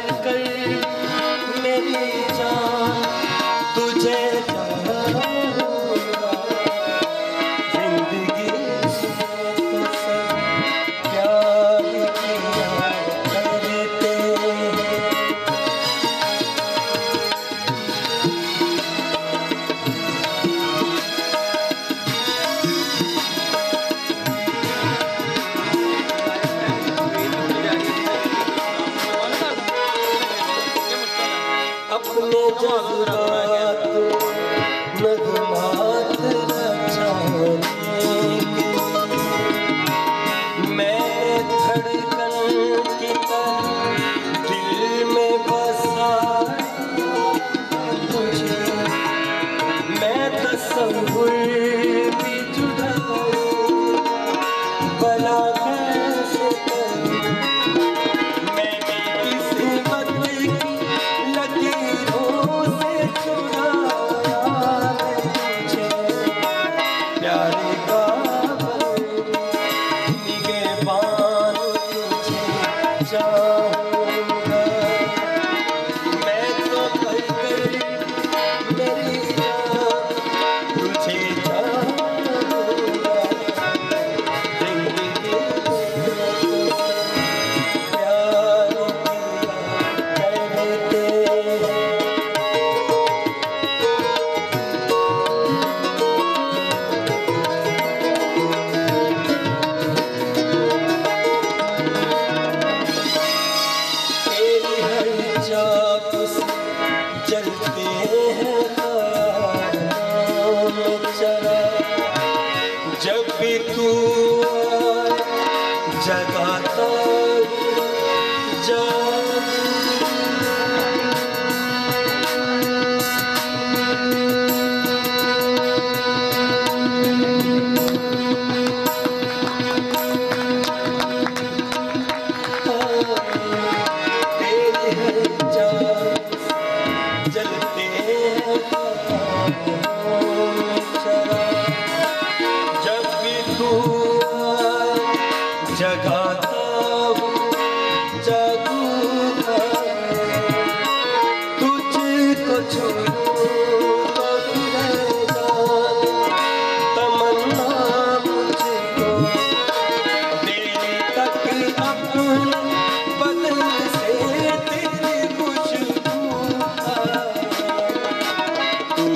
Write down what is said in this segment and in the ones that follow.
कर मेरी जान तुझे चाहूंगा, जिंदगी से तो सब प्यार किया करते हैं। अपने जज्बात नगमात रचाने के मैं धड़कन की तरह दिल में बसा तुझे, मैं तस्वीर भी जुदाई भला कैसे करूं, मैंने किस्मत की लकीरों से चुराया है तुझे, प्यारे का निगहबान तुझे चाहूंगा, मैं तो कर मेरी जान तुझे चाहूंगा, जिंदगी से तो प्यार किया करते हैं। तेरी हर चाप से जलते हैं ख्यालों में चरा, जब भी तू आए जगाता जागूं। तेरे हर चाप से जलते हैं ख्यालों में चरा, जब भी तू आए जगाता हूँ जागूंगा, तुझको छूऊं तो तुझे जान तमन्ना मुझको, दिल तक अपने बदन से तेरी खुशबू आए, तू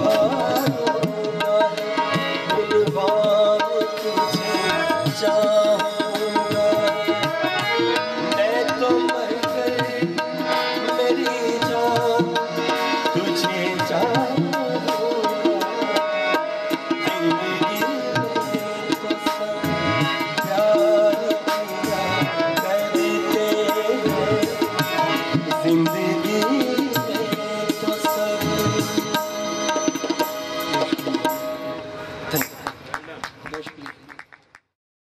बाहर गुलबान तुझे जान